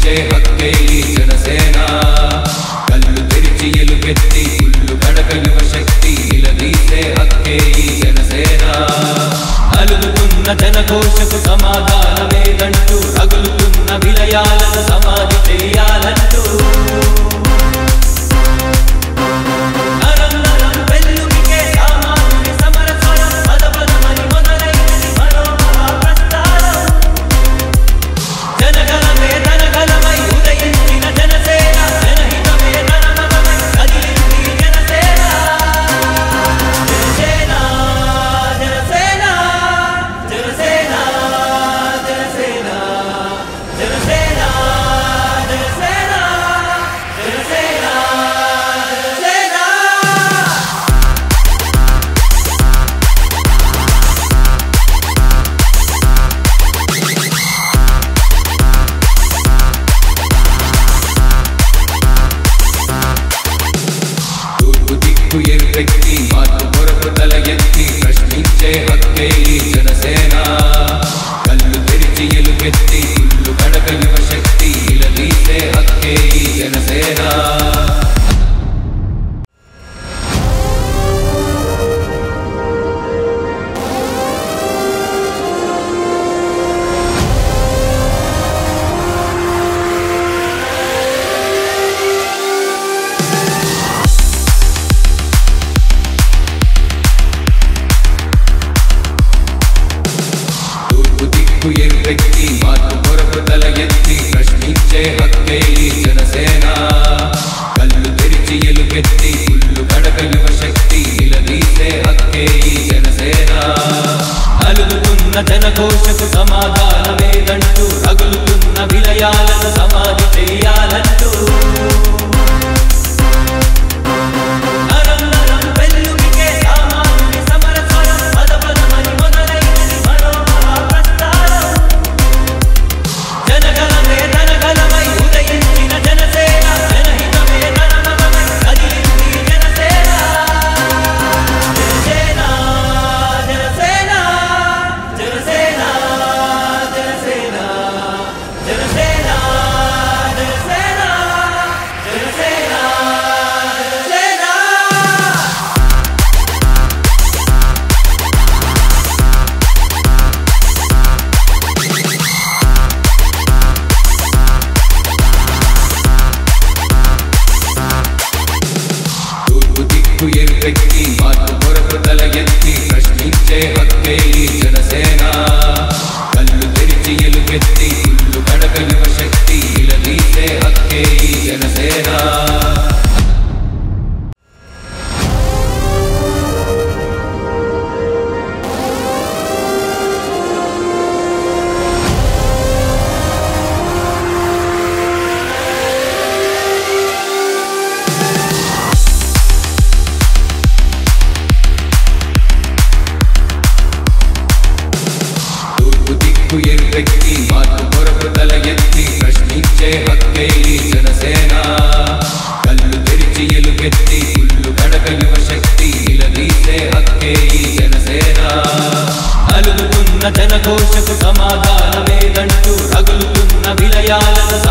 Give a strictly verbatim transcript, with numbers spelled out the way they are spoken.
ప్రశ్నించే హక్కే ఈ జనసేన కళ్ళు తెరిచి ఎలుగెత్తి కుళ్ళు కడక యువ శక్తి నిలదీసే హక్కే ఈ జనసేన అలుగుతున్న జనఘోషకు సమాధానమేదంటూ రగులుతున్న విలయాలను సమాధి చేయాలంటూ ఎరుపెక్కి మార్పు కొరకు తల ఎత్తి ప్రశ్నించే హక్కే ఈ జనసేన కళ్ళు తెరిచి ఎలుగెత్తి కుళ్ళు కడక యువ శక్తి నిలదీసే హక్కే ఈ జనసేన ఎరుపెక్కి మార్పు కొరకు తల ఎత్తి ప్రశ్నించే హక్కే ఈ జనసేన కళ్ళు తెరిచి ఎలుగెత్తి కుళ్ళు కడక యువ శక్తి నిలదీసే హక్కే ఈ జనసేన అలుగుతున్న జనఘోషకు సమాధానమేదంటూ రగులుతున్న విలయాలను సమాధి చేయాలంటూ ఎరుపెక్కి మార్పు కొరకు తల ఎత్తి ప్రశ్నించే హక్కే ఈ జనసేన కళ్ళు తెరిచి ఎలుగెత్తి కుళ్ళు కడక యువ శక్తి నిలదీసే హక్కే ఈ జనసేన ఎరుపెక్కి మార్పు కొరకు తల ఎత్తి ప్రశ్నించే హక్కే ఈ జనసేన కళ్ళు తెరిచి ఎలుగెత్తి కుళ్ళు కడక యువ శక్తి నిలదీసే హక్కే ఈ జనసేన అలుగుతున్న జనఘోషకు సమాధానమేదంటూ రగులుతున్న విలయాలను